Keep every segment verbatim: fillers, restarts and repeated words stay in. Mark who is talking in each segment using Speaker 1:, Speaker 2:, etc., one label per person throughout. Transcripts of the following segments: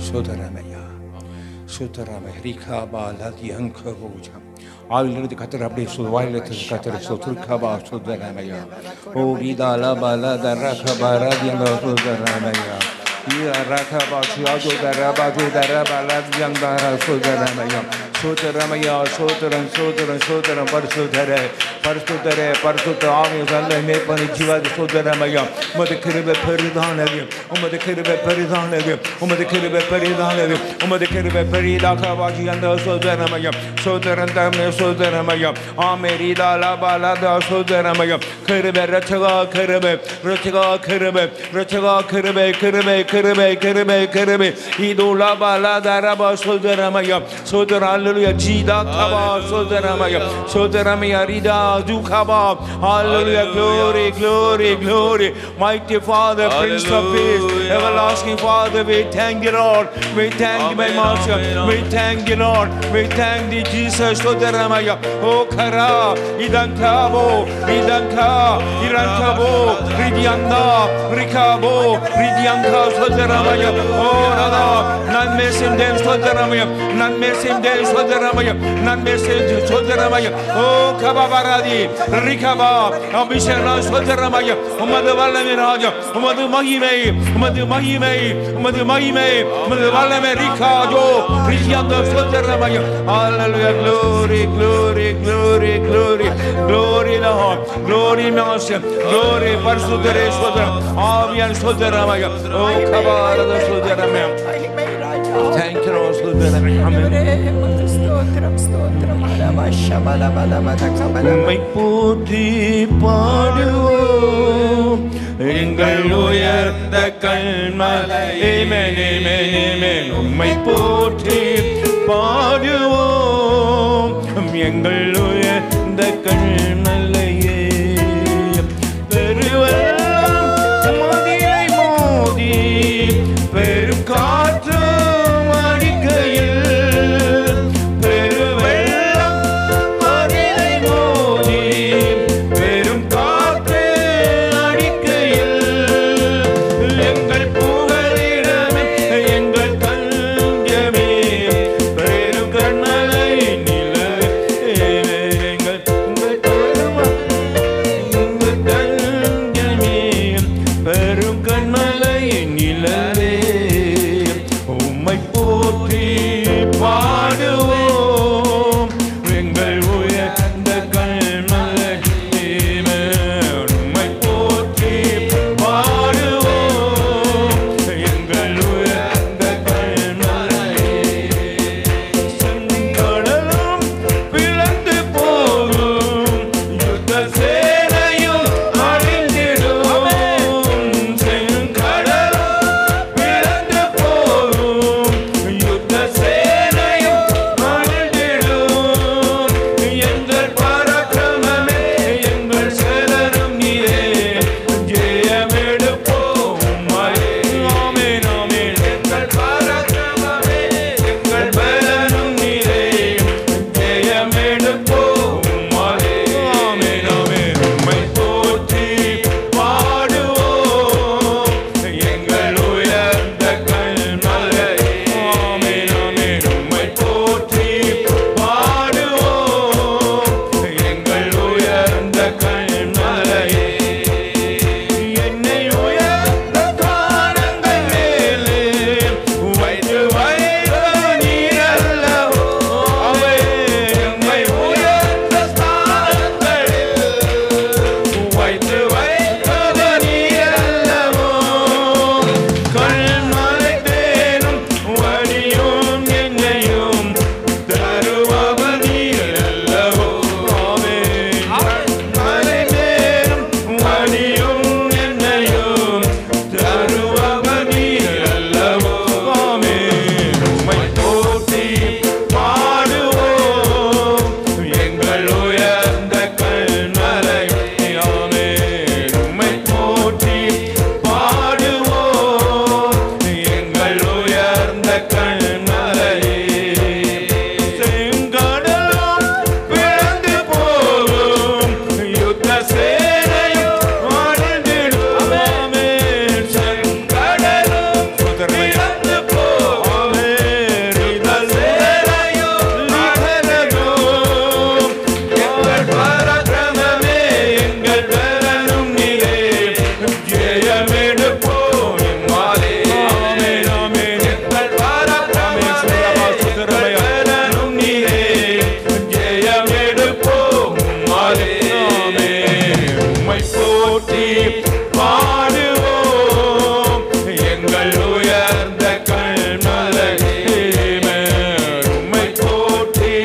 Speaker 1: சோதரமையா சோதரமை ரிகாபா லதியங்கரோஜா ஆவிலிருந்து கத்தர் அப்படியே சொல் வாயிலிருந்து கத்தர் சொல் துர்கபா சோதரமையா ஓ ரீதா லபா லத ரகபா ரதியங்க சோதரமையா ரகபா சியாஜோ தரபா தரபா லதியங்க சோதரமையா சோதரமையா சோதரன் சோதரன் சோதரன் பரிசுத்தர பரிசுத்தர பரிசுத்த ஆவிய நல்ல மேற்பனி ஜீவாதி சோதரமையா உமது கிருபை பெரிதானது உமது கிருபை பெரிதானது உமது கிருபை பெரிதானது உமது கிருபை பெரிதாக வாகி அந்த சோதரமையா சோதரன் தம்மே சோதரமையா ஆமேரிதா லபாலதா சோதரமையா கிருபை ரட்சகா கிருபை ரட்சகா கிருபை ரட்சகா கிருபை கிருபை கிருபை கிருபை கிருபை இதோ லபாலதா ரபா சோதரமையா சோதர அல்லேலூயா Jeetha Kaba சோதரமையா சோதரமையா Rida Dukaba, hallelujah, glory, glory, glory, mighty Father, Prince of Peace, everlasting Father, we thank you, Lord, we thank you, my Master, we thank you, Lord, we thank you, Jesus, Sodaramaya, oh Kara, Idankabo, Idanka, Irankabo, Ridianda, Rikabo, Ridianka, Sodaramaya, oh Rada, none missing them, Sodaramaya, none missing them, Sodaramaya, none missing Sodaramaya, oh Kababara. ரிகபா அபிஷேக சோதரமய உமது வல்லமை ராஜா உமது மகிமை உமது மகிமை உமது மகிமை உமது வல்லமை ரிகாஜோ ரியாந்த சோதரமய ஹalleluya glory glory glory glory glory Lord glory master glory பரிசுத்தரே சோதர ஆவியான் சோதரமய ஓ கபாரத சோதரமய thank you Lord சோதரமய amen உம்மை போற்றி பாடுவோம் எங்கள் உயர்ந்த கல்மலையே உம்மை போற்றி பாடுவோம் எங்கள் உயர்ந்த கல்மலையே பெருவெள்ளம் மதிலை மோதி பெரும் காற்று பாடுவோம் எங்கள் உயர்ந்த கண்மலையே உம்மை போற்றி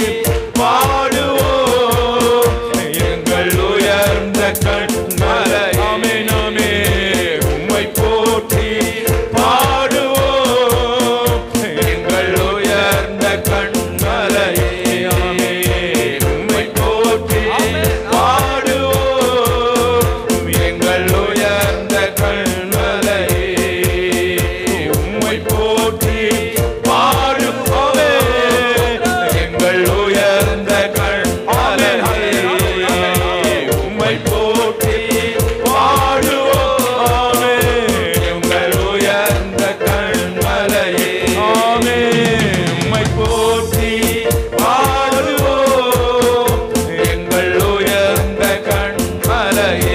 Speaker 1: பாடுவோம் எங்கள் உயர்ந்த கண்மலை ஆமே நாமே உம்மை போற்றி பாடுவோம் எங்கள் உயர்ந்த கண்மலையே ஆமே உம்மை போற்றி பாடுவோம் எங்கள் உயர்ந்த கண்மலையே உம்மை போற்றி பாடுவோம் எங்கள் உயர்ந்த கண்மலையே உம்மை போற்றி பாடுவோம் எங்கள் உயர்ந்த கண்மலையே ஆமே உம்மை போற்றி பாடுவோம் எங்கள் உயர்ந்த கண்மலையே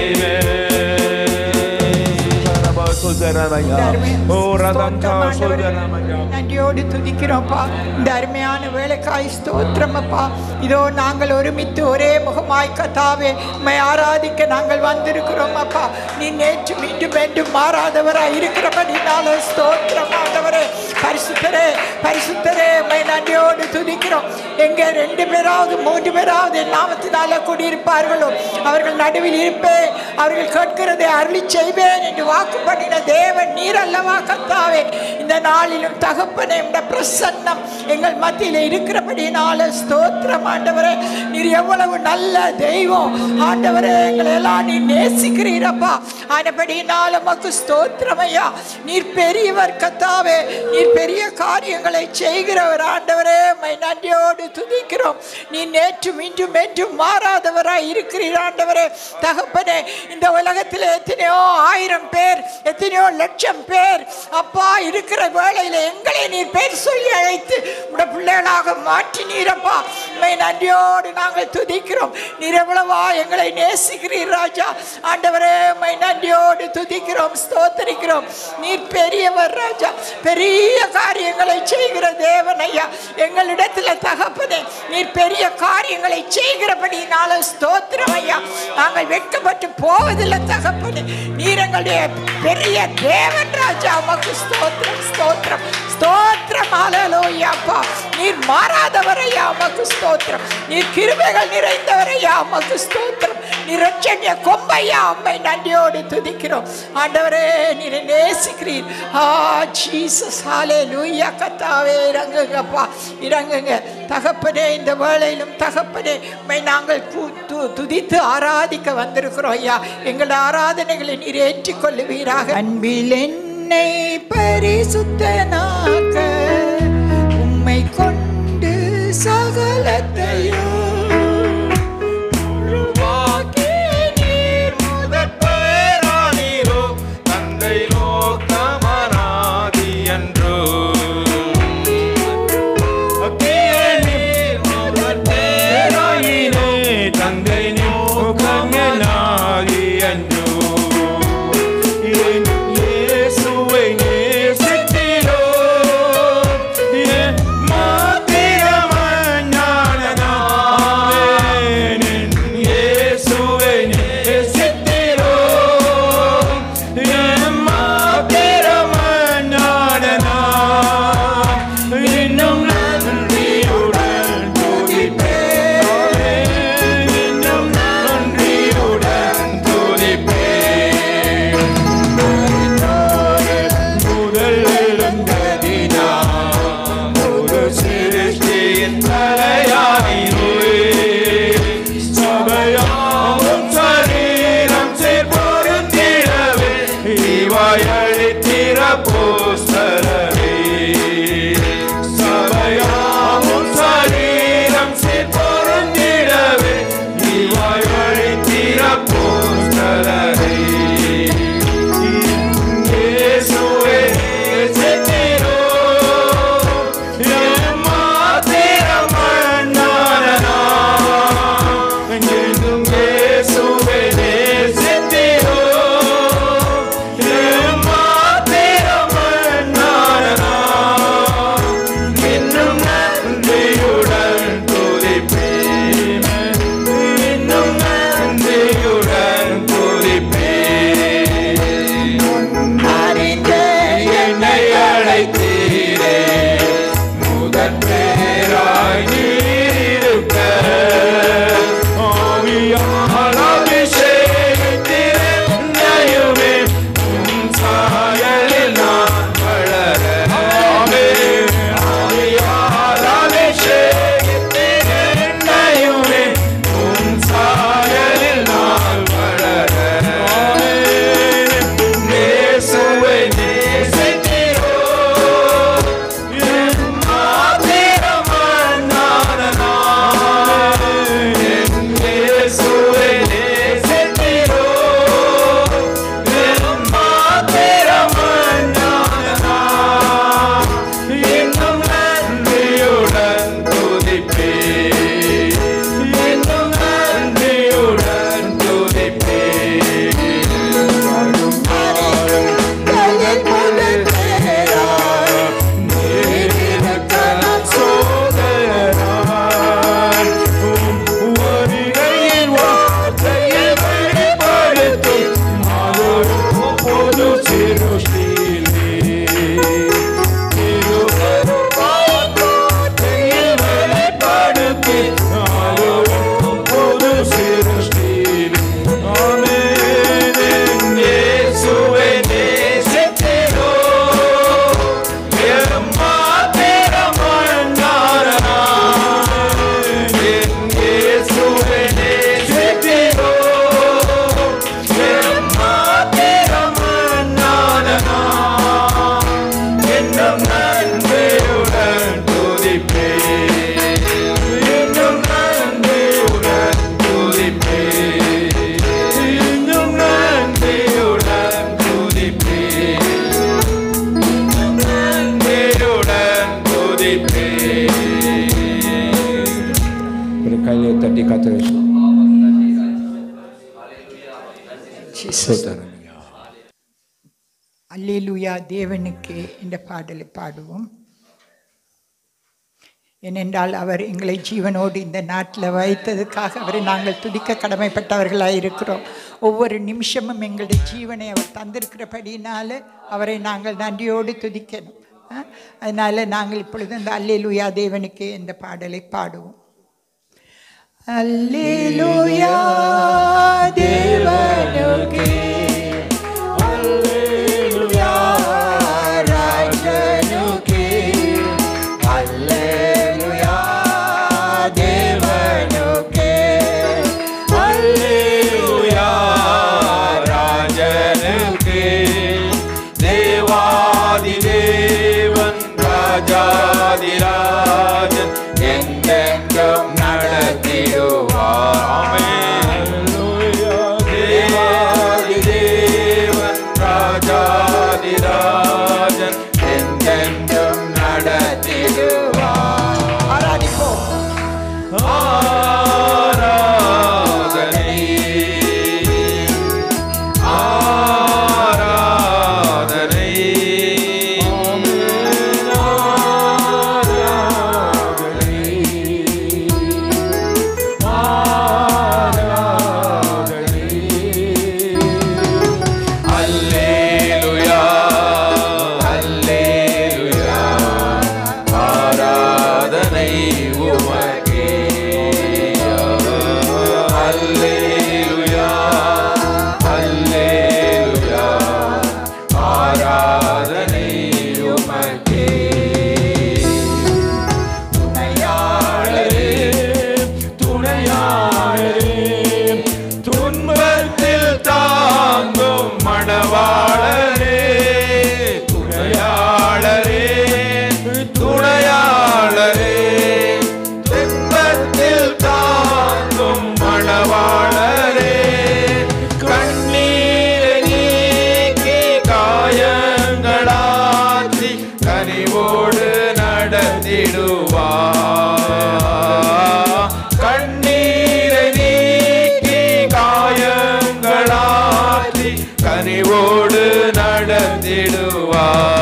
Speaker 1: ஓ ரதங்கா சோதரமயா
Speaker 2: நன்றியோடு துதிக்கிறோம்ப்பா. இந்த அருமையான வேலைக்காய் ஸ்தோத்திரம் அப்பா. இதோ நாங்கள் ஒருமித்து ஒரே முகமாய் கர்த்தாவே உம்மை ஆராதிக்க நாங்கள் வந்திருக்கிறோம் அப்பா. நீ நேற்று மீண்டும் மீண்டும் மாறாதவராய் இருக்கிறபடினால ஸ்தோத்திரம் ஆண்டவரே. பரிசுத்தரே பரிசுத்தரே உம்மை நன்றியோடு துதிக்கிறோம். எங்க ரெண்டு பேராவது மூன்று பேராவது என் நாமத்தினால கூடியிருப்பார்களோ அவர்கள் நடுவில் இருப்பேன், அவர்கள் கேட்கிறதை அருளி செய்வேன் என்று வாக்கு பண்ணின தேவன் நீர் அல்லவா கர்த்தாவே. இந்த நாளிலும் தகப்பனே உம்முடைய பிரசன்னம் எங்கள் மத்தியில் இருக்கிறபடினால ஸ்தோத்திரம் ஆண்டவரே. நீர் எவ்வளவு நல்ல தெய்வம் ஆண்டவரே. எங்களை எல்லாம் நீ நேசிக்கிறீரப்பா. ஆனபடினால உமக்கு ஸ்தோத்திரம் ஐயா. நீர் பெரியவர் கர்த்தாவே. நீர் பெரிய காரியங்களை செய்கிறவர் ஆண்டவரே. உம்மை நன்றியோடு துதிக்கிறோம். நீ நேற்று மீண்டும் என்றும் மாறாதவராய் இருக்கிறீர் ஆண்டவரே. தகப்பனே இந்த உலகத்தில் எத்தனையோ ஆயிரம் பேர் எத்தனையோ லட்சம் பேர் அப்பா இருக்கிற வேளையில் எங்களை நீர் பேர் சொல்லி அழைத்து உடைய பிள்ளைகளாக மாற்றினீரப்பா. உம்மை நன்றியோடு நாங்கள் துதிக்கிறோம். நீர் எவ்வளவா எங்களை நேசிக்கிறீர் ராஜா ஆண்டவரே. உம்மை நன்றியோடு துதிக்கிறோம், ஸ்தோத்திரிக்கிறோம். நீர் பெரியவர் ராஜா. பெரிய காரியங்களை செய்கிற தேவன் ஐயா. எங்களிடத்தில் தகப்பனே நீர் பெரிய காரியங்களை செய்கிறபடினால ஸ்தோத்திரம் ஐயா. நாங்கள் வெட்கப்பட்டு போவதில்லை தகப்பனே. நீர் எங்களுடைய பெரிய தேவன் ராஜா. உமக்கு ஸ்தோத்திரம் ஸ்தோத்திரம் ஸ்தோத்திரம் ஹல்லேலூயா அப்பா. நீர் மாறாதவரையா உமக்கு ஸ்தோத்திரம். நீர் கிருபைகள் நிறைந்தவரையா உமக்கு ஸ்தோத்திரம். நீர் இரட்சணிய கொம்பையா உம்மை நன்றியோடு துதிக்கிறோம் ஆண்டவரே. நீர் நேசிக்கிறீர். ஆ ஜீசஸ் ஹல்லேலூயா கர்த்தாவே. இறங்குங்கப்பா இறங்குங்க தகப்பனே. இந்த வேளையிலும் தகப்பனே உம்மை நாங்கள் துதித்து ஆராதிக்க வந்திருக்கிறோம் ஐயா. எங்கள் ஆராதனைகளை நீர் ஏற்றுக்கொள்ளுவீராக. அன்பில் என்னை பரிசுத்தனாக்க உம்மை கொண்டு சகலத்தையும் உருவாக்கி நீர் முதற் பெயரானீரோ. தந்தை லோகமனாதி என்றோ தந்தை லோகமனாதி என்றோ இயேசுவை நேசித்தீரோ. மாத்திரம ஞானனா
Speaker 1: ஸ்தோத்திரம்.
Speaker 2: அல்லேலூயா. தேவனுக்கு இந்த பாடலை பாடுவோம். ஏனென்றால் அவர் எங்களை ஜீவனோடு இந்த நாட்டில் வைத்ததுக்காக அவரை நாங்கள் துதிக்க கடமைப்பட்டவர்களாக இருக்கிறோம். ஒவ்வொரு நிமிஷமும் எங்களுடைய ஜீவனை அவர் தந்திருக்கிறபடினால அவரை நாங்கள் நன்றியோடு துதிக்கணும். அதனால் நாங்கள் இப்பொழுது இந்த அல்லேலூயா தேவனுக்கு இந்த பாடலை பாடுவோம். அல்லேலூயா தேவனுக்கு, அல்லேலூயா ராஜனுக்கு, அல்லேலூயா தேவனுக்கு,
Speaker 3: அல்லேலூயா ராஜனுக்கு, தேவாதி தேவன் ராஜாதிராஜன் என்றென்றும் நடத்திடுவார். ஆமென். தேவாதி தேவன் ராஜாதிராஜன் என்றென்றும் நடத்திடுவார்.
Speaker 2: ஆராதிப்போம்.
Speaker 3: ஆராதனை ஆராதனை அல்லேலூயா அல்லேலூயா ஆராதனை உமக்கே. அல்லேலூயா அல்லேலூயா ஆராதனை உமக்கே. துணையாளரே துணையாளரே துன்பத்தில் தாங்கும் மணவாளரே, துணையாளரே துணையாளரே துன்பத்தில் தாங்கும் மணவாளரே, கண்ணீரை நீக்கி காயங்களாற்றி கனிவோடு நடத்திடுவார். கண்ணீரை நீக்கி காயங்களாற்றி கனிவோடு நடத்திடுவார்.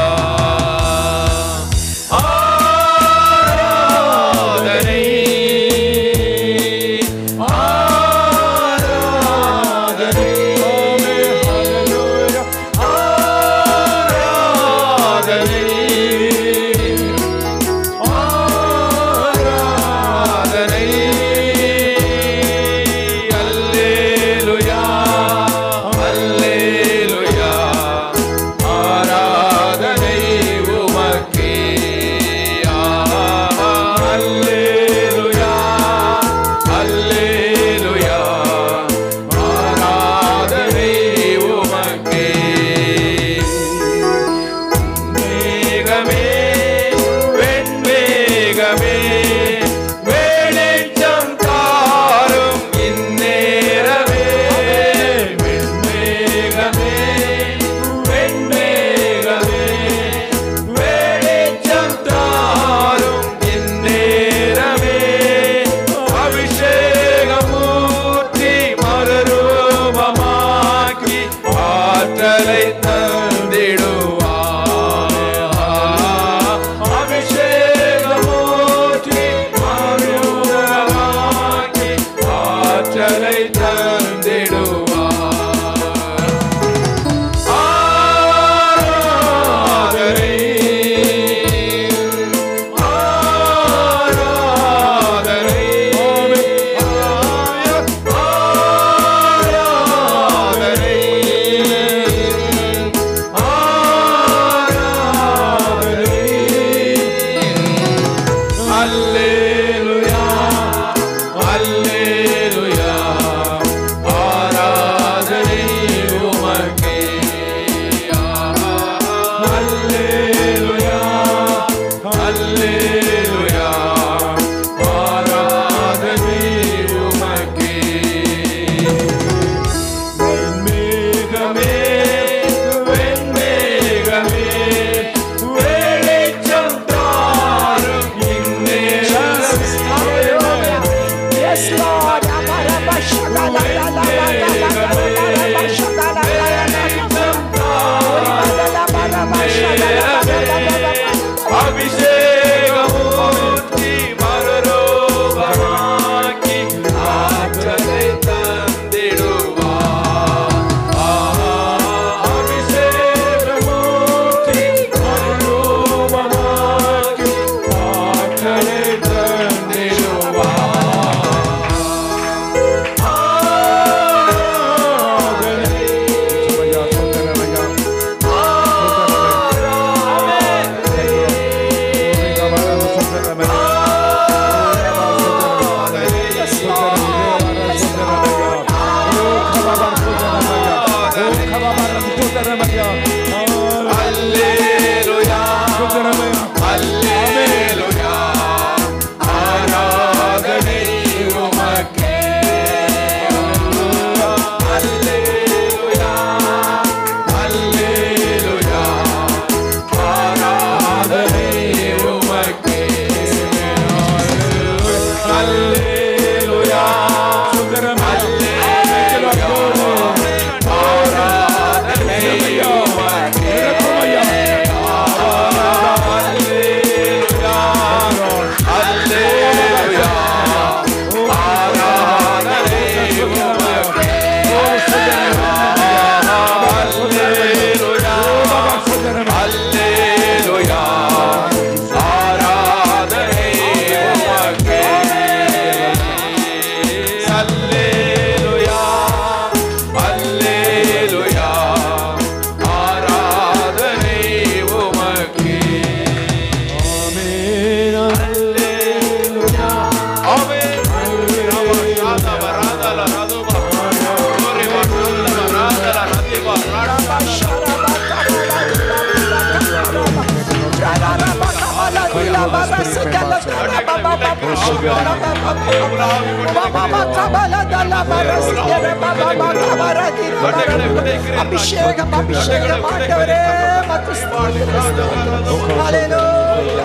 Speaker 3: ஆராதனை ஆராதனை ஆராதனை ஆராதனை. அல்லேலூயா அல்லேலூயா ஆராதனை உமக்கே. அல்லேலூயா அல்லேலூயா ஆராதனை உமக்கே. மேகமே வெண்மேகமே வெளிச்சம் தாரும் இந்நேரமே, வெண்மேகமே வெண்மேகமே வெளிச்சம் தாரும் இந்நேரமே, அபிஷேகமூர்த்தி மறுரூபமாக்கி ஆற்றலை தந்திடுவார். அபிஷேகமூர்த்தி மறுரூபமாக்கி ஆற்றலை தந்திடுவார். ஆராதனை ஆராதனை ஆராதனை
Speaker 1: ஸ்தோத்திரமையா.
Speaker 3: அல்லேலூயா
Speaker 1: ஸ்தோத்திரமையா.
Speaker 3: அல்லேலூயா ஆராதனை உமக்கே அல்லேலூயா அல்லேலூயா ஆராதனை உமக்கே அல்லேலூயா
Speaker 2: அபிஷேகம் அபிஷேகம் ஆண்டவரே மக்கு ஸ்தோத்திரம் ஹalleluya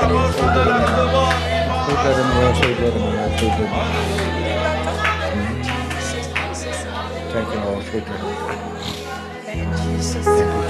Speaker 1: Thank you, Lord. Thank you.
Speaker 2: Thank you, Jesus.
Speaker 1: Thank you,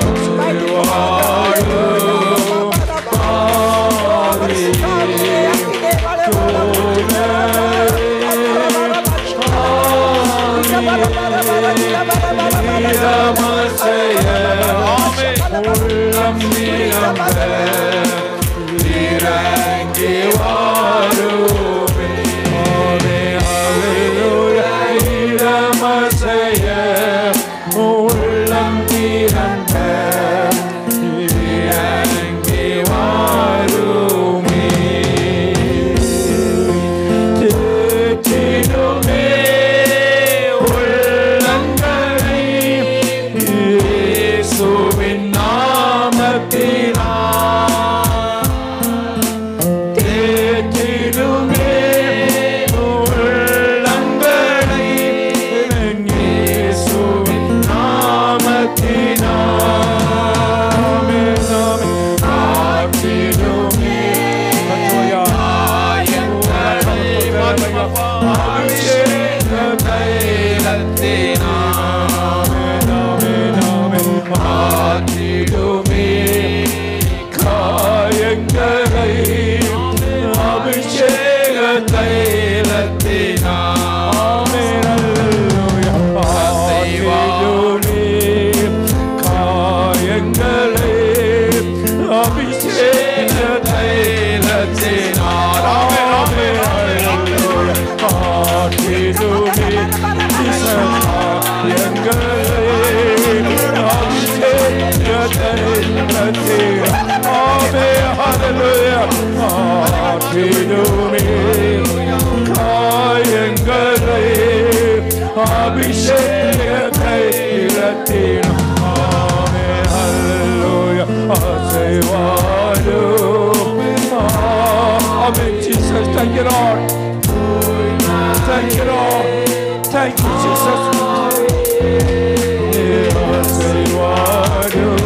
Speaker 2: Hallelujah.
Speaker 1: ஆற்றிடுமே காயங்களை அபிஷேகத்தை இழத்திடும் ஆமே ஹல்லேலூயா அசைவாடும் ஆமென் Jesus thank you Lord thank you Lord thank you Jesus அசைவாடும்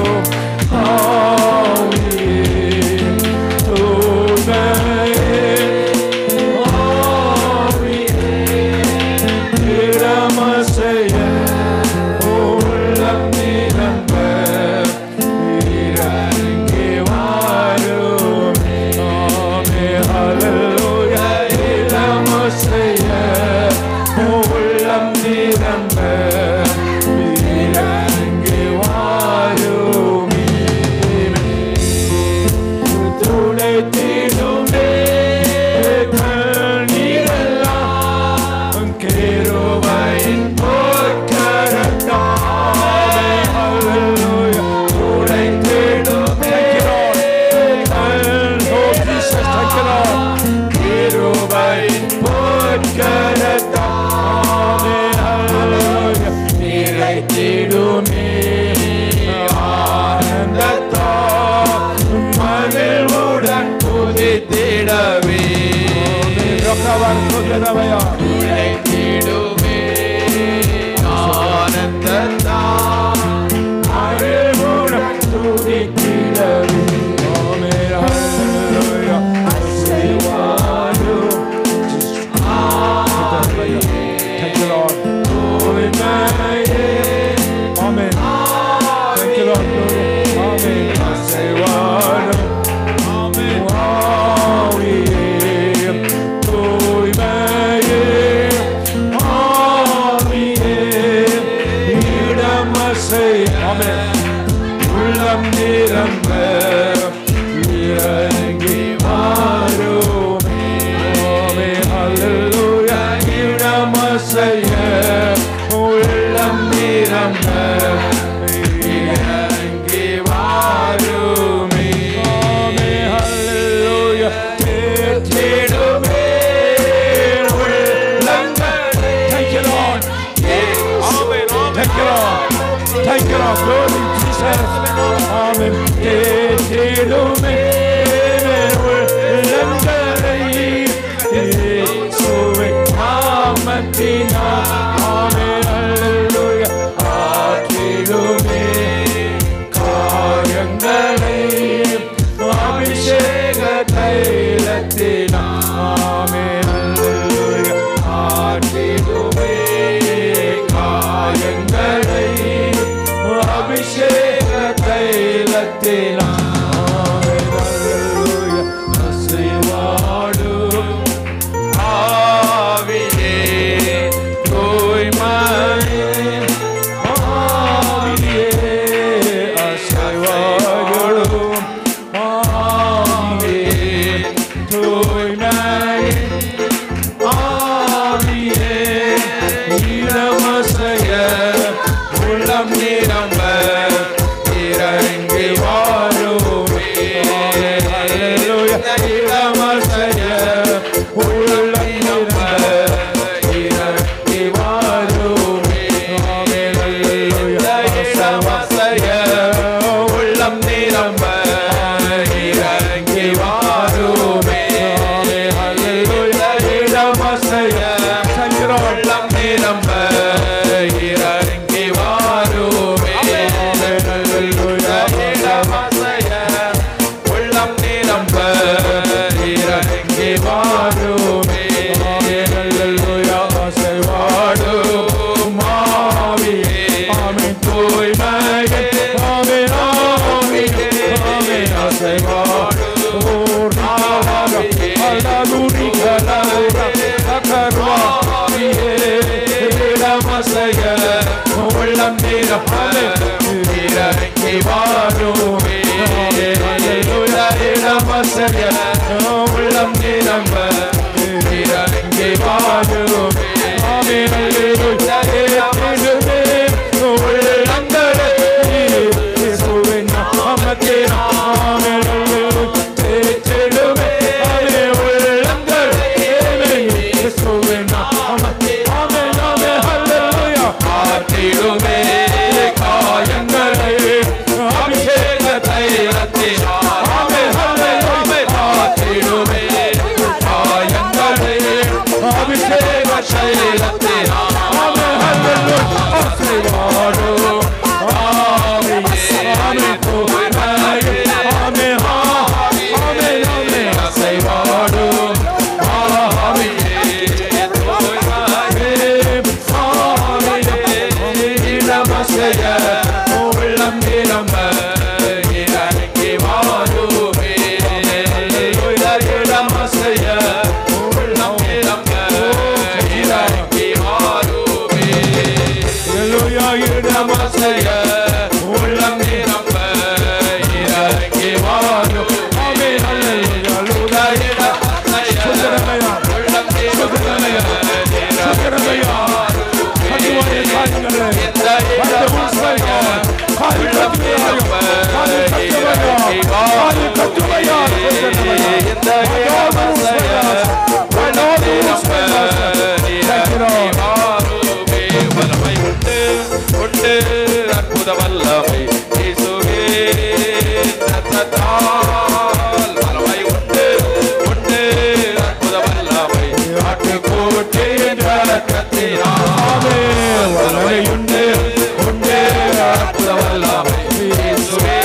Speaker 3: உழைத்திடுமே ஆனந்தத்தால் அறிவுடன் துதித்திடவே உள்ளம் நிரம்ப இறங்கி வாருமே ஆமே ஹல்லேலூயா இடமசைய உள்ளம் நிரம்ப இறங்கி வாருமே ஆமே ஹல்லேலூயா தேற்றிடுமே உள்ளங்களை Thank you Lord Amen Thank you Lord Thank you Lord Glory Jesus Amen தேற்றிடுமே உள்ளங்களை இயேசுவின் நாமத்தினால் ஆமென் ஹல்லேலூயா ஆற்றிடுமே காயங்களை அபிஷேக தைலத்தினால் ஆமென் ஹல்லேலூயா ஆற்றிடுமே காயங்களை அபிஷேக தைலத்தினால் வல்லமை இயேசுவே ரத்தத்தால் வல்லமை உண்டு உண்டு அற்புத வல்லமை ஆட்டுக்குட்டி என்ற ரத்தத்தினாலே வல்லமை உண்டு உண்டு அற்புத வல்லமை இயேசுவே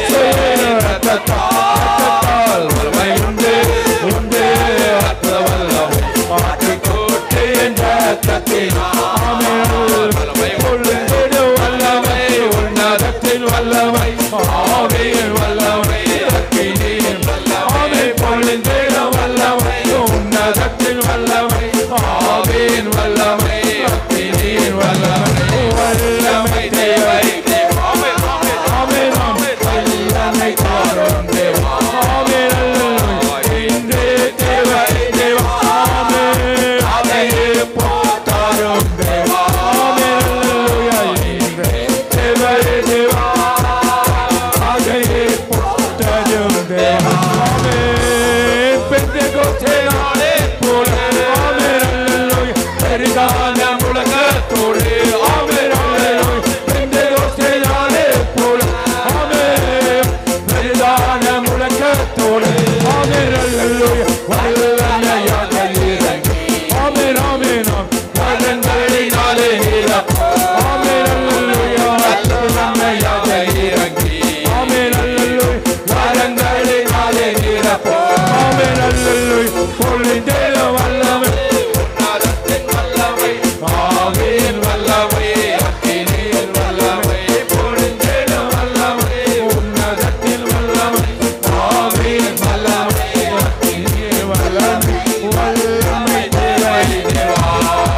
Speaker 3: ரத்தத்தால் வல்லமை உண்டு உண்டு அற்புத வல்லமை ஆட்டுக்குட்டி என்ற ரத்தத்தினாலே வல்லமை உண்டு வல்லமை உன்னதத்தின் வல்லமை ஆவியின் வல்லமை அக்கினியின் வல்லமை பொழிந்திட வல்லமை உன்னதத்தின் வல்லமை ஆவியின் வல்லமை அக்கினியின் வல்லமை வல்லமை தேவை ஆமென் ஆமென் ஆமென் ஆமென் வல்லமை தாரும் தேவா ஆமென் இன்றே தேவை தேவா ஆமென் அதையே போத்தாரும் தேவா ஆமென் இன்றே தேவை தேவா அதையே போத்தாரும் தேவா ஆமென் பெந்தெகோஸ்தே நாளே போல ஆமென் அல்லேலூயா பெரிதான முழக்கத்தோடு ஆமென் அல்லேலூயா பெந்தெகோஸ்தே நாளே போல ஆமென் பெரிதான முழக்கத்தோடு ஆமென் அல்லேலூயா வல்லமையாக இறங்கி ஆமென் ஆமென் வல்லமையினாலே நிரப்பு ஆமென் அல்லேலூயா வல்லமையாக இறங்கி ஆமென் அல்லேலூயா வல்லமையினாலே நிரப்பு ஆமென் அல்லேலூயா பொழிந்திட வல்லமை உன்னதத்தின் வல்லமை ஆவியின் வல்லமை அக்கினியின் வல்லமை பொழிந்திட வல்லமை உன்னதத்தின் வல்லமை ஆவியின் வல்லமை அக்கினியின் வல்லமை வல்லமை தேவை தேவா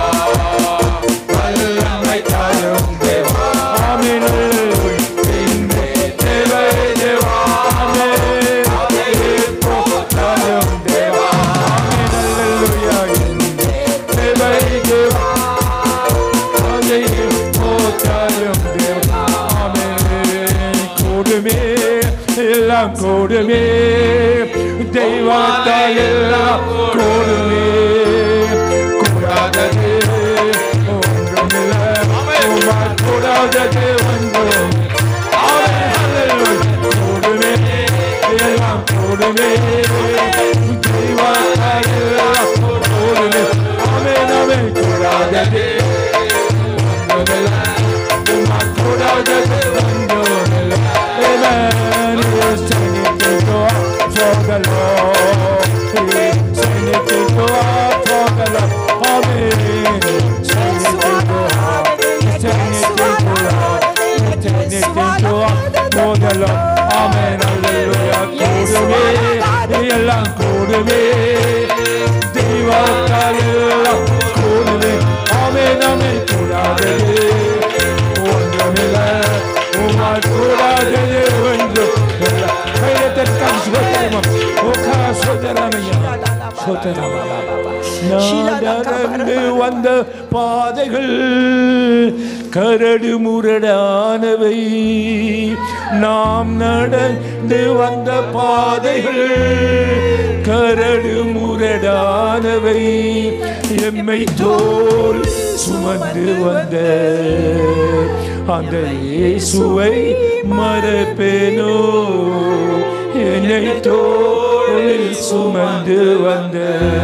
Speaker 3: வல்லமை தாரும் தேவா ஆமென் அல்லேலூயா இன்றே தேவை தேவா ஆமென் அதையே போத்தாரும் தேவா ஆமென் அல்லேலூயா இன்றே தேவை தேவா அதையே போத்தாரும் தேவா ஆமென் கூடுமே எல்லாம் கூடுமே தெய்வத்தால் எல்லாம் கூடுமே கூடாதது ஒன்றுமில்லை உம்மால் கூடாதது ஒன்றும் ஆமென் அல்லேலூயா கூடுமே எல்லாம் கூடுமே தெய்வத்தால் எல்லாம் கூடுமே ஆமென் ஆமென் கூடாதது ஒன்றுமில்லை உம்மால் கூடாதது ஒன்றுமில்லை Amen. We're singing to God for the Lord. We're singing to God for the Lord. Amen. Singing to God. Singing to God. Singing to God for the Lord. Amen. Hallelujah. கூடுமே எல்லாம் கூடுமே தெய்வத்தால் எல்லாம் கூடுமே ஆமென் ஆமென் கூடாதே ஒன்றுமில்லை உம்மால் கூடாதே ஒன்றும் இல்லை கையெழுத்திற்கான சுகத்தரிமம் ஓகா சோதரமையா சோதரமையா நடந்து வந்த பாதைகள் கரடு முரடானவை நாம் நடந்து வந்த பாதைகள் கரடு முரடானவை எம்மை தோல் சுமந்து வந்த அந்த இயேசுவை மறப்பேனோ என்னை தோளில் சுமந்து வந்த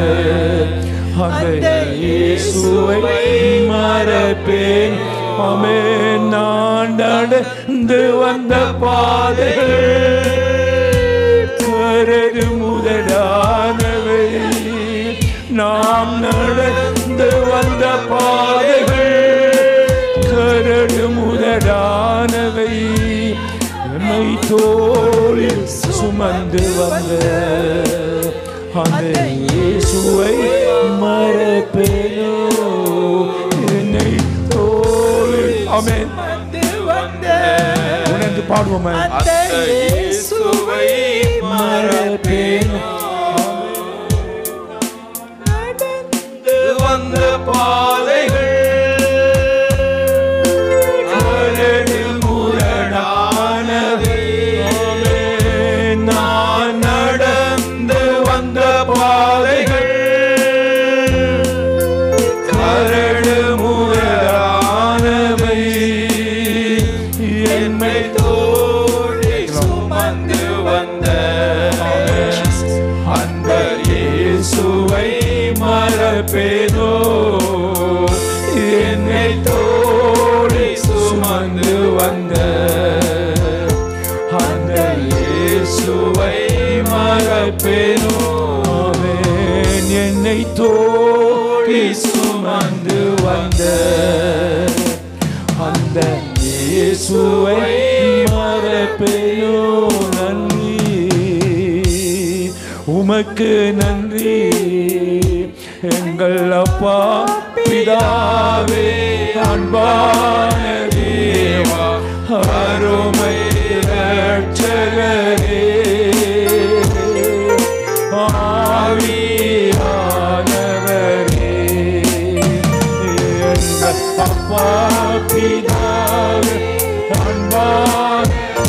Speaker 3: அந்த இயேசுவை மறப்பேன் ஆமென் நான் நடந்து வந்த பாதைகள் கரடு முரடானவை நாம் நடந்து வந்த பாதைகள் கரடு முரடானவை எம்மை தோளில் சுமந்து வந்த அந்த இயேசுவை மறப்பேனோ என்னை தோளில் ஆமென் உணர்ந்து பாடுவோம் அந்த இயேசுவை மறப்பேனோ நடந்து வந்த பாதைகள் நான் நடந்து வந்த பாதைகள் கரடு முரடானவை என்னை தோழி சுமந்து வந்த அந்த இயேசுவை மறப்பேனோ நன்றி, உமக்கு நன்றி எங்கள் அப்பா பிதாவே, அன்பான தேவா, அருமை இரட்சகரே, ஆவியானவரே, எங்கள் அப்பா பிதாவே, அன்பான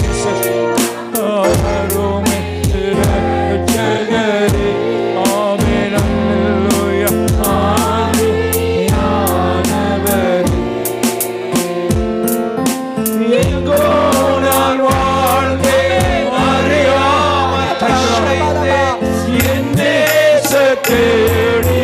Speaker 3: அருமை இரட்சகரே, ஆமென் அல்லேலூயா, ஆவியானவரே, எங்கோ நான் வாழ்ந்தேன் அறியாமல் என் தேசத்தை தேடி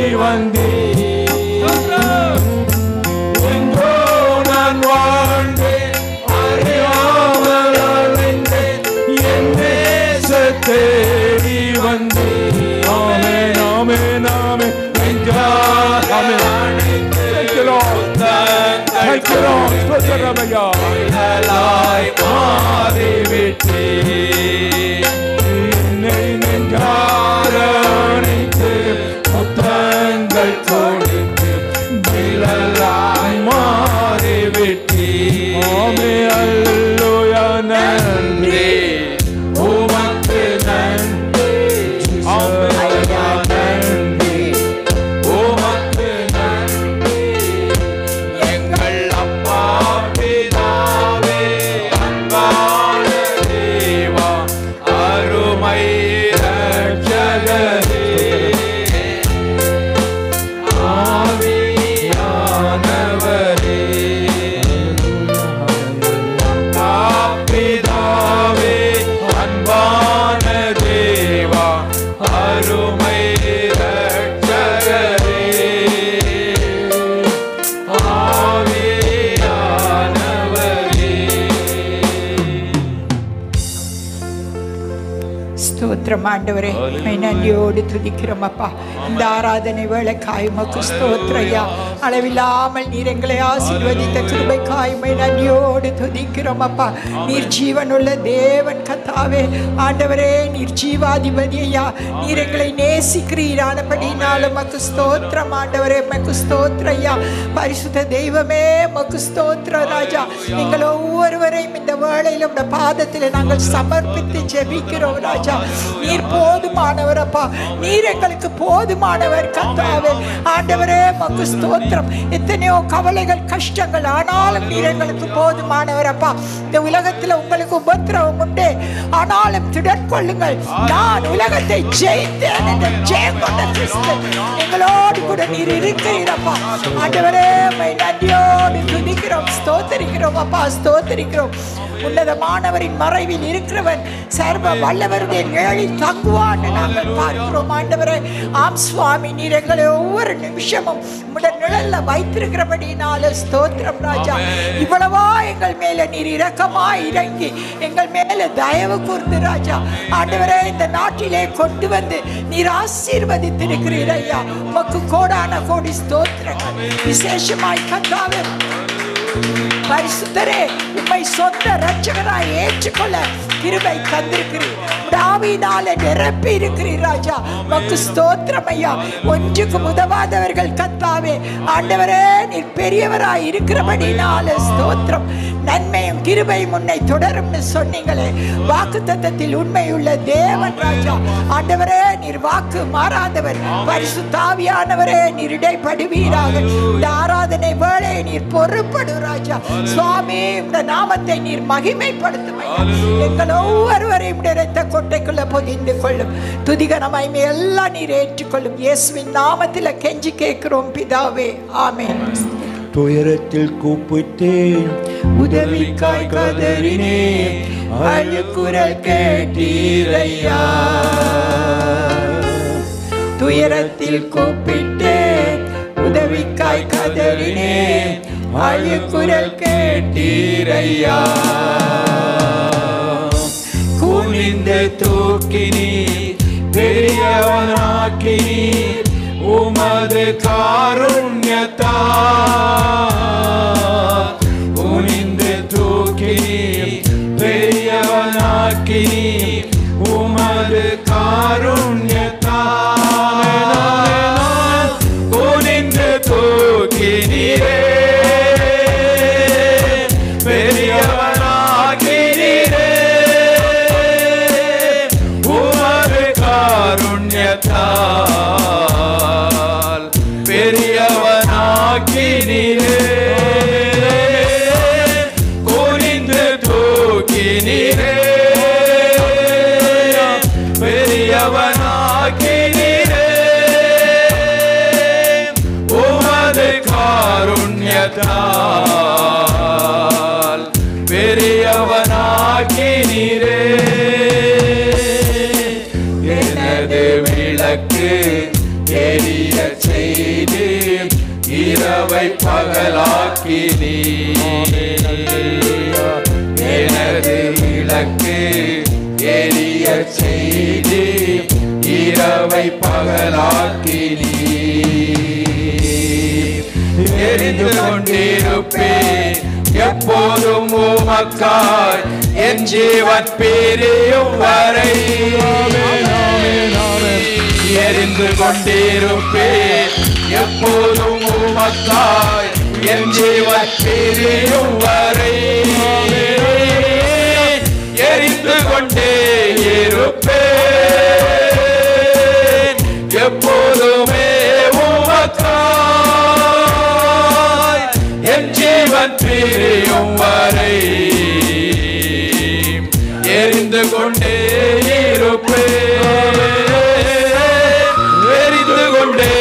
Speaker 3: வந்தேன், எங்கோ நான் வாழ்ந்தேன் அறியாமல் அலைந்தேன் என் தேசத்தை தேடி வந்தேன், ஆமென் ஆமென் ஆமென், ஆமென். Thank you Lord, thank you Lord, ஸ்தோத்திரமையா, மாறிவிட்டேன், என்னை நெஞ்சாரணைத்து முத்தங்கள் கொடுத்து நிழலாய் மாறிவிட்டேன், ஆமென் அல்லேலூயா, நன்றி உமக்கு நன்றி, ஆமென் நன்றி உமக்கு நன்றி, எங்கள் அப்பா பிதாவே, அன்பான தேவா, அருமை இரட்சகரே, ஆவியானவரே, அப்பா பிதாவே, அன்பான தேவா, அருமை இரட்சகரே, ஆவியானவரே.
Speaker 2: ஸ்தோத்திரம் ஆண்டவரே, உம்மை நன்றியோடு துதிக்கிறோம் அப்பா. இந்த ஆராதனை வேளைக்காய் உமக்கு ஸ்தோத்திரையா, அளவில்லாமல் நீர் எங்களை ஆசீர்வதித்த கிருபைக்காய் உம்மை நன்றியோடு துதிக்கிறோம் அப்பா. நீர் ஜீவனுள்ள தேவன் கர்த்தாவே, ஆண்டவரே நீர் ஜீவாதிபதி ஐயா, நீர் எங்களை நேசிக்கிறீரானபடினால உமக்கு ஸ்தோத்திரம் ஆண்டவரே, உமக்கு ஸ்தோத்திரம் ஐயா. பரிசுத்த தெய்வமே உமக்கு ஸ்தோத்திரம் ராஜா. நீங்கள் ஒவ்வொருவரையும் இந்த வேளையில் உம்முடைய பாதத்தில் நாங்கள் சமர்ப்பித்து ஜெபிக்கிறோம் ராஜா. நீர் போதுமானவர் அப்பா, நீர் எங்களுக்கு போதுமானவர் கர்த்தாவே, ஆண்டவரே உமக்கு ஸ்தோத்திரம். எத்தனையோ கவலைகள் கஷ்டங்கள், ஆனாலும் நீர் எங்களுக்கு போதுமானவர் அப்பா. இந்த உலகத்தில் உங்களுக்கு உபத்திரவம் உண்டு, ஆனாலும் திடன் கொள்ளுங்கள், நான் உலகத்தை ஜெயித்தேன் என்ற ஜெயம் கொண்ட கிறிஸ்து எங்களோடு கூட நீர் இருக்கிறீரப்பா. ஆண்டவரே உம்மை நன்றியோடு துதிக்கிறோம், ஸ்தோத்தரிக்கிறோம் அப்பா, ஸ்தோத்தரிக்கிறோம். உன்னதமானவரின் மறைவில் இருக்கிறவன் சர்வ வல்லவருடைய நிழலில் தங்குவான் நாங்கள் பார்க்கிறோம் ஆண்டவரே. ஆம் சுவாமி, நீர் எங்களை ஒவ்வொரு நிமிஷமும் உம்முடைய நிழல்ல வைத்திருக்கிறபடினால ஸ்தோத்திரம் ராஜா. இவ்வளவா எங்கள் மேல நீர் இரக்கமா இறங்கி எங்கள் மேல தயவு கூர்ந்து ராஜா, ஆண்டவரே இந்த நாட்டிலே கொண்டு வந்து நீர் ஆசீர்வதித்திருக்கிறீர் ஐயா. உமக்கு கோடான கோடி ஸ்தோத்திரங்கள். விசேஷமாய் கர்த்தாவே பரிசுத்தரே, உம்மை சொந்த இரட்சகராய் ஏற்றுக்கொள்ள கிருபை தந்திருக்கிறீர், ஆவியினாலே நிரப்பி இருக்கிறீர் ராஜா. உமக்கு ஸ்தோத்திரம் ஐயா. ஒன்றுக்கும் உதவாதவர்கள் கர்த்தாவே, ஆண்டவரே நீர் பெரியவராய் இருக்கிறபடினால ஸ்தோத்திரம். நன்மையும் கிருபையும் உன்னை தொடரும்னு சொன்னீங்களே, வாக்குத்தத்தத்தில் உண்மையுள்ள தேவன் ராஜா. ஆண்டவரே நீர் வாக்கு மாறாதவர், பரிசுத்த ஆவியானவரே நீர் இடைப்படுவீராக. இந்த ஆராதனை வேளை நீர் பொறுப்படு ராஜா. சுவாமி இந்த நாமத்தை நீர் மகிமைப்படுத்தும் ஐயா. எங்கள் ஒவ்வொருவரையும் இரத்த கொட்டைக்குள்ள பொதிந்து கொள்ளும். துதிகன மகிமை எல்லாம் நீர் ஏற்றுக்கொள்ளும். இயேசுவின் நாமத்தில் கெஞ்சி கேட்கிறோம் பிதாவே, ஆமென்.
Speaker 3: துயரத்தில் கூப்பிட்டேன், உதவிக்காய் கதறினேன், அழுகுரல் கேட்டீரையா.
Speaker 2: துயரத்தில் கூப்பிட்டேன், உதவிக்காய் கதறினேன், அழுகுரல்
Speaker 3: கேட்டீரையா. குனிந்து தூக்கினீர், பெரியவனாக்கினீர், உமது காருண்யத்தால் குனிந்து தூக்கி பெரியவனாக்கி உமது காருண்யத்தால் குனிந்து தூக்கி நீரே பெரியவனாக்கி நீரே உமது காருண்யத்தால் பெரியவனாக்கி நீரே குனிந்து தூக்கி நீரே பெரியவனாக்கி நீரே உமது காருண்யத்தால் பெரியவனாக்கி நீரே எனது விளக்கு எரிய செய்து இரவை பகலாக்கி எனது விளக்கு எரிய செய்து இரவை பகலாக்கி எரிந்து கொண்டிருப்பேன் எப்போதும் உமக்காய் என் ஜீவன் பிரியும் வரை எரிந்து கொண்டிருப்பேன் எப்போதும் உமக்காய் என் ஜீவன் பிரியும் வரை எரிந்து கொண்டே இருப்பேன் எப்போதுமே உமக்காய் என் ஜீவன் பிரியும் வரை எரிந்து கொண்டே இருப்பேன் எரிந்து கொண்டே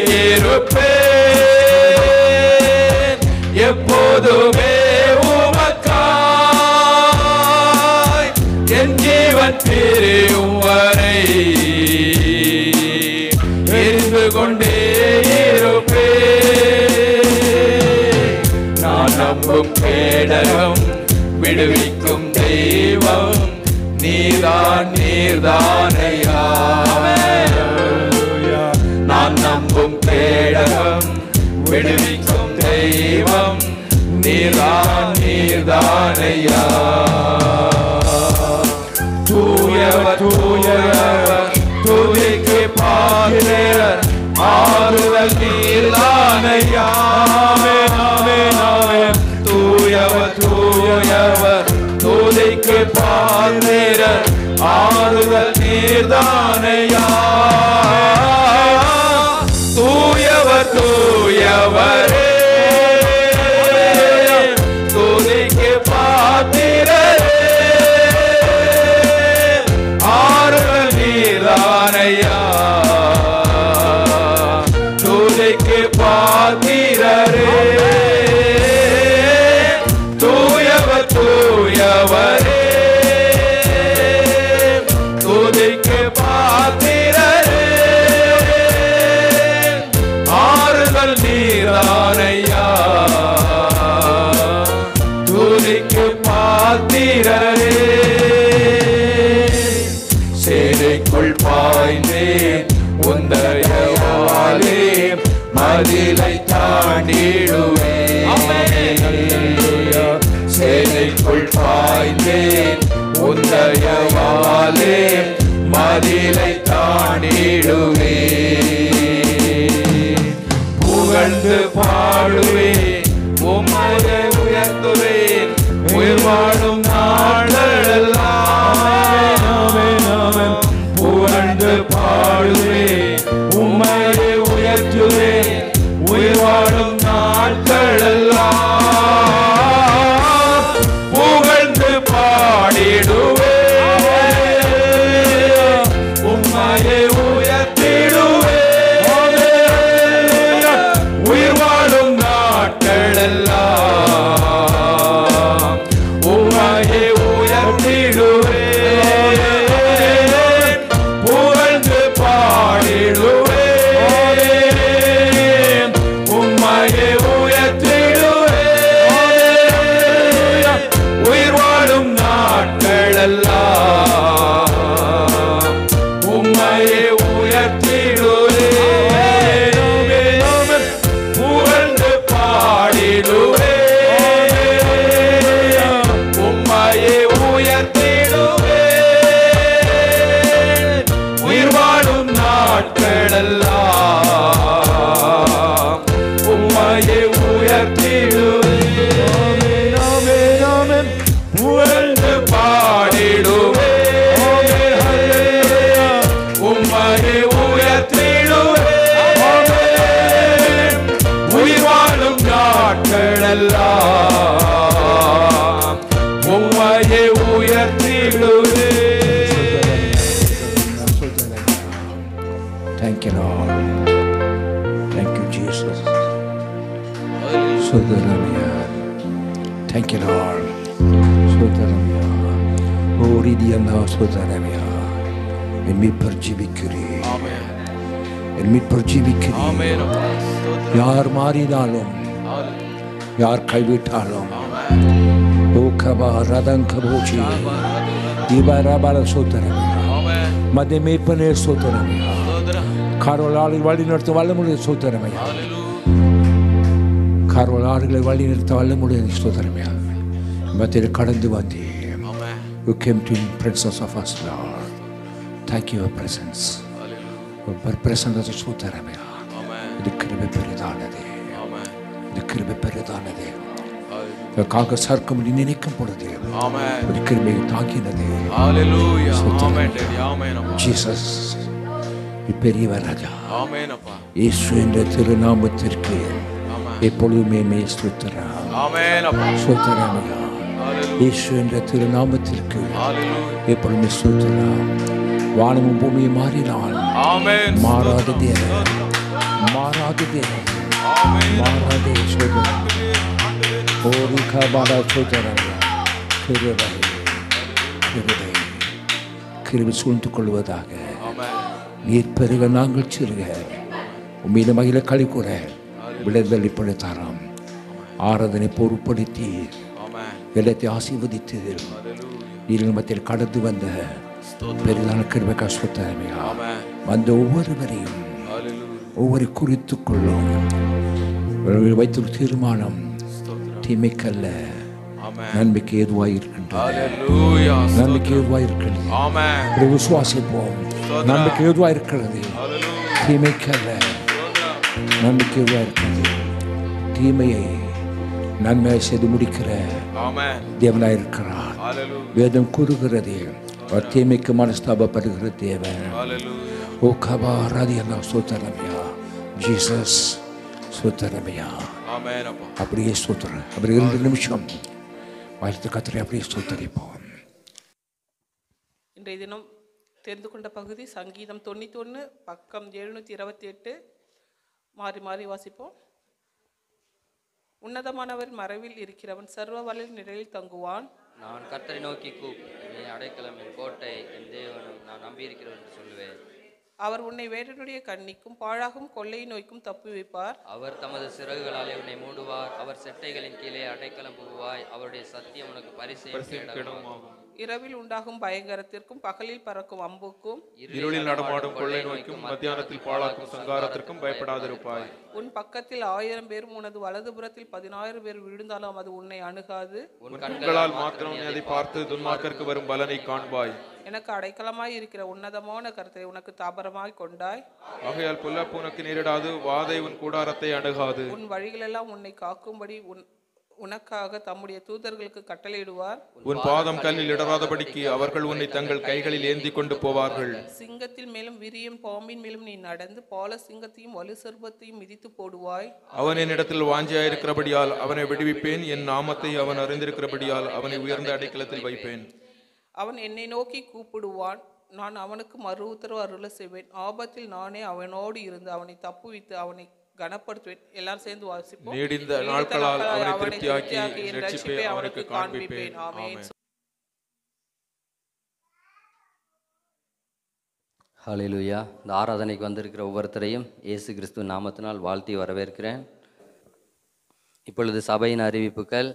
Speaker 3: இருப்பேன் எப்போதுமே உமக்காய் என் ஜீவன் பிரியும் வரை எரிந்து கொண்டே இருப்பேன் நான் நம்பும் கேடகம் விடுவிக்கும் தெய்வம் நீதான் நீர்தானையா நான் நம்பும் கேடகம் விடுவிக்கும் தெய்வம் நீதான் நீர்தானையா தூயவர் தூயவர் துதிக்கு பாத்திரர் ஆறுதல் நீர்தானையா தூயவர் தூயவர் துதிக்கு பாத்திரர் ஆறுதல் நீர்தானையா தூயவர் தூயவரே துதிக்கு பாத்திரரே ஆறுதல் நீர்தானையா துதிக்கு பாத்திரரே தூயவர் தூயவரே துதிக்கு பாத்திரரே ஆறுதல் நீரானையா துதிக்கு பாத்திரரே சேனைக்குள் பாய்ந்தேன் உந்தயவாலே மதிலை தாண்டிடுவேன் சேனைக்குள் பாய்ந்தேன் உந்தயவாலே மதிலை தாண்டிடுவேன் புகழ்ந்து பாடுவேன் உம்மை உயர்த்துவேன் உயிர் வாழும் நாளெல்லாம் புகழ்ந்து பாடுவேன் உம்மை உயர்த்துவேன் உயிர் வாழும் நாட்களெல்லாம் புகழ்ந்து பாடிடுவேன் உம்மையை உயர்த்திடுவேன் உயிர் வாழும் நாட்களெல்லாம் உம்மையை உயர்த்திடுவேன் புகழ்ந்து பாடிடுவேன் உம்மையை உயர்த்திடுவேன் உயிர் வாழும் நாட்களெல்லாம் உம்மையை உயர்த்திடுவேன் நீளுதே.
Speaker 1: Thank you, Lord. Thank you, Jesus. Sodaramaya. Thank you, Lord. Sodaramaya. Oridiana Sodaramaya. என் மீட்பர் ஜீவிக்கிறேன். என் மீட்பர் ஜீவிக்கிறேன். யார் மாறினாலும் யார் கைவிட்டாலும் ஓ கபா ரதம் கபோச்சி தீபாராபால சோதரமையா மத்திய மேற்பனே சோதரமையா காரோலாளை வழி நடத்த வல்லமுடைய சோதரமையா காரோலாளர்களை வழி நடத்த வல்லமுடைய சோதரமையா மத்தியில் கடந்து வந்தேன். You came to in presence of us, Lord. Thank you for your presence. Your presence is சோதரமையா. இது கிருபை பெரிதானது. இது கிருபை பெரிதானது. காக்க சர்க்கம் நினைக்கும் பொழுது ஒரு கிருபை தாக்கினது. ஜீசஸ் பெரியவர் ராஜா. இயேசு என்ற திருநாமத்திற்கு எப்பொழுதுமே மே ஸ்தோத்திரம். ஸ்தோத்திரமையா. இயேசு என்ற திருநாமத்திற்கு எப்பொழுதுமே ஸ்தோத்திரம். வானமும் பூமியும் மாறினால் மாறாத தேவன், மாறாத தேவன், மாறாதே சோதரம். ஓரி கபாலா சோதரம். கிருபை கிருபை கிருபை சூழ்ந்து கொள்வதாக. நீர் பெருக நாங்கள் சிறுக உம்மீத மகிழ களி கூற விளைதல் இப்படித்தாராம். ஆராதனை பொருட்படுத்தி வெள்ளத்தை ஆசீர்வதித்து நீர் மத்தியில் கடந்து வந்த பெரிதான கிருபை கஷ்டத்தமையா வந்த ஒவ்வொருவரையும் ஒவ்வொரு குறித்து கொள்ளும் வைத்த தீர்மானம் தீமைக்கல்ல நன்மைக்கு ஏதுவாக இருக்கின்றது. நன்மைக்கு ஏதுவாக இருக்கிறது. விசுவாசிப்போம். நன்மைக்கு ஏதுவாக இருக்கிறது. தீமைக்கல்ல நன்மைக்கு ஏதுவாக இருக்கிறது. தீமையை நன்மையை செய்து முடிக்கிற தேவனாக இருக்கிறார். வேதம் கூறுகிறது அவர் தீமைக்கு மனஸ்தாபப்படுகிற தேவன். ஓ கபா ராதியா சோதரமையா. ஜீசஸ் சோதரமையா. அப்படியே சோதரன். அப்படி இரண்டு நிமிஷம் வாழ்த்து கத்திரை அப்படியே சோதரிப்போம்.
Speaker 4: இன்றைய தினம் தெரிந்து கொண்ட பகுதி சங்கீதம் தொண்ணூற்றி ஒன்று பக்கம் எழுநூற்றி இருபத்தி எட்டு. மாறி மாறி வாசிப்போம். உன்னதமானவர் மறைவில் இருக்கிறவன் சர்வ வலில் நிழலில் தங்குவான்.
Speaker 5: நான் கர்த்தரை நோக்கி கூப், என் அடைக்கலம், என் கோட்டை, என் தேவனும் நான் நம்பியிருக்கிறேன் என்று சொல்லுவேன்.
Speaker 4: அவர் உன்னை வேடனுடைய கண்ணிக்கும் பாழாகும் கொள்ளை நோய்க்கும் தப்பி வைப்பார்.
Speaker 5: அவர் தமது சிறகுகளாலே உன்னை மூடுவார். அவர் செட்டைகளின் கீழே அடைக்கலம் புகுவாய். அவருடைய சத்தியம் உனக்கு பரிசேடும்.
Speaker 4: இரவில் உண்டாகும் பயங்கரத்திற்கும் பகலில் பறக்கும் அம்புக்கும்
Speaker 3: இருளில் நடமாடும் கொள்ளை நோய்க்கும் மத்தியானத்தில் பாழாக்கும் சங்காரத்திற்கும் பயப்படாதிருப்பாய்.
Speaker 4: உன் பக்கத்தில் ஆயிரம் பேரும் உனது வலதுபுறத்தில் பதினாயிரம் பேர் விழுந்தாலும் அது உன்னை அணுகாது.
Speaker 3: உன் கண்களால் மாத்திரம் அதை பார்த்து துன்மார்க்கருக்கு வரும் பலனை காண்பாய்.
Speaker 4: எனக்கு அடைக்கலமாய் இருக்கிற உன்னதமான கருத்தை உனக்கு தாபரமாய் கொண்டாய்.
Speaker 3: ஆகையால் பொல்லாப்பு உனக்கு நேரிடாது, வாதை உன் கூடாரத்தை அணுகாது.
Speaker 4: உன் வழிகளெல்லாம் உன்னை காக்கும்படி உன் உனக்காக தம்முடைய தூதர்களுக்கு கட்டளையிடுவார்.
Speaker 3: உன் பாதம் கல்லில் இடராதபடிக்கு அவர்கள் உன்னை தங்கள் கைகளில் ஏந்தி கொண்டு போவார்கள்.
Speaker 4: சிங்கத்தில் மேலும் விரியும் பாம்பின் மேலும் நீ நடந்து பால சிங்கத்தையும் வலு சர்ப்பத்தையும் மிதித்து போடுவாய்.
Speaker 3: அவன் என்னிடத்தில் வாஞ்சியாயிருக்கிறபடியால் அவனை விடுவிப்பேன். என் நாமத்தை அவன் அறிந்திருக்கிறபடியால் அவனை உயர்ந்த அடைக்கலத்தில் வைப்பேன்.
Speaker 4: அவன் என்னை நோக்கி கூப்பிடுவான், நான் அவனுக்கு மறு உத்தரவு அருள செய்வேன். ஆபத்தில் நானே அவனோடு இருந்து அவனை தப்புவித்து அவனை கனப்படுத்துவேன். எல்லாரும் சேர்ந்து வாசிப்போம்.
Speaker 3: நீடித்த நாட்களால் அவனை திருப்தியாக்கி என் ரட்சிப்பை அவனுக்கு காண்பிப்பேன்.
Speaker 4: ஆமென்.
Speaker 5: ஹல்லேலூயா. இந்த ஆராதனைக்கு வந்திருக்கிற ஒவ்வொருத்தரையும் இயேசு கிறிஸ்துவின் நாமத்தினால் வாழ்த்தி வரவேற்கிறேன். இப்பொழுது சபையின் அறிவிப்புகள்.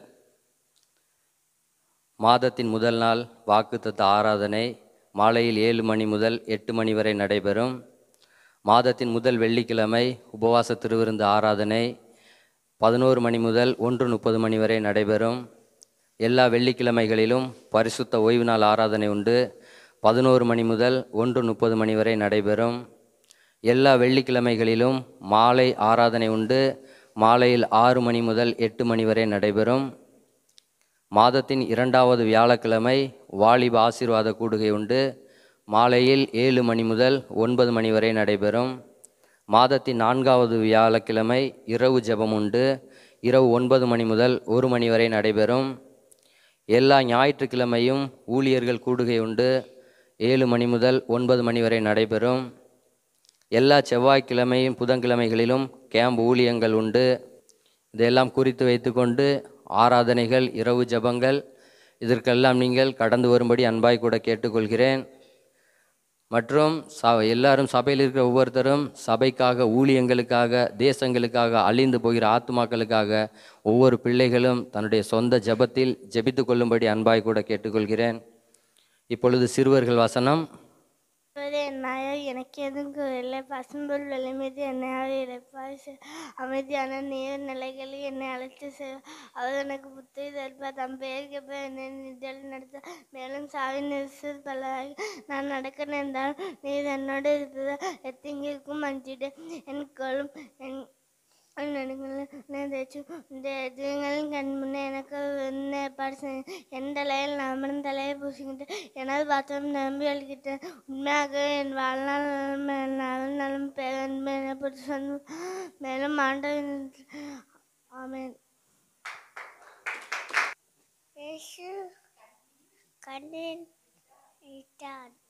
Speaker 5: மாதத்தின் முதல் நாள் வாக்குத்தத்த ஆராதனை மாலையில் ஏழு மணி முதல் எட்டு மணி வரை நடைபெறும். மாதத்தின் முதல் வெள்ளிக்கிழமை உபவாச திருவிருந்து ஆராதனை பதினோரு மணி முதல் ஒன்று முப்பது மணி வரை நடைபெறும். எல்லா வெள்ளிக்கிழமைகளிலும் பரிசுத்த ஓய்வு நாள் ஆராதனை உண்டு. பதினோரு மணி முதல் ஒன்று முப்பது மணி வரை நடைபெறும். எல்லா வெள்ளிக்கிழமைகளிலும் மாலை ஆராதனை உண்டு. மாலையில் ஆறு மணி முதல் எட்டு மணி வரை நடைபெறும். மாதத்தின் இரண்டாவது வியாழக்கிழமை வாலிப ஆசீர்வாத கூடுகை உண்டு. மாலையில் ஏழு மணி முதல் ஒன்பது மணி வரை நடைபெறும். மாதத்தின் நான்காவது வியாழக்கிழமை இரவு ஜெபம் உண்டு. இரவு ஒன்பது மணி முதல் ஒரு மணி வரை நடைபெறும். எல்லா ஞாயிற்றுக்கிழமையும் ஊழியர்கள் கூடுகை உண்டு. ஏழு மணி முதல் ஒன்பது மணி வரை நடைபெறும். எல்லா செவ்வாய்க்கிழமையும் புதன்கிழமைகளிலும் கேம்ப் ஊழியங்கள் உண்டு. இதையெல்லாம் குறித்து வைத்துக்கொண்டு ஆராதனைகள், இரவு ஜபங்கள் இதற்கெல்லாம் நீங்கள் கடந்து வரும்படி அன்பாய் கூட கேட்டுக்கொள்கிறேன். மற்றும் ச எல்லாரும் சபையில் இருக்கிற ஒவ்வொருத்தரும் சபைக்காக, ஊழியங்களுக்காக, தேசங்களுக்காக, அழிந்து போகிற ஆத்துமாக்களுக்காக ஒவ்வொரு பிள்ளைகளும் தன்னுடைய சொந்த ஜபத்தில் ஜெபித்து கொள்ளும்படி அன்பாய் கூட கேட்டுக்கொள்கிறேன். இப்பொழுது சிறுவர்கள் வசனம்.
Speaker 6: என்னாயோ எனக்கு எதுவும் இல்லை, பசும்பொல் விலை மீது என்னையாக இறைப்பாய். அமைதியான நீர் நிலைகளில் என்னை அழைத்து செய். அவர் எனக்கு புத்துயிர் தருப்பார். தம் பெயர் கேட்ப என்னை நிதியில் நடத்த. மேலும் சாவின் நிறுத்து பலராகி நான் நடக்க நேர்ந்தால் நீர் என்னோடு இருப்பது எத்திங்கிற்கும் அஞ்சிடு. என் கொள்ளும் என் எதிரிகளின் கண் முன்னே எனக்கு ஏற்பாடு செய்ய. என் தலையில் நாமளும் தலையை பூசுகின்ற எனது பாத்திரம் நம்பி அழுகிட்டேன். உண்மையாக என் வாழ்நாள் நலம் பெற சொன்ன மேலும் ஆண்டவன். ஆமென்.
Speaker 7: கண்ணில்